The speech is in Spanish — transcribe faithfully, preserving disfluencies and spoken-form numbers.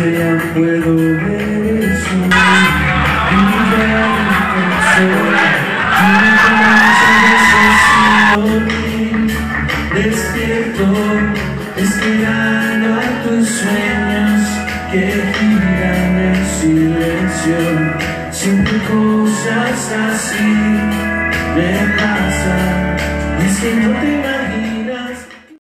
noche ya puedo ver el sol brillar en el sol. Y veces despierto esperando a tus sueños que giran en silencio. Siempre cosas así me pasan, es que no te imaginas.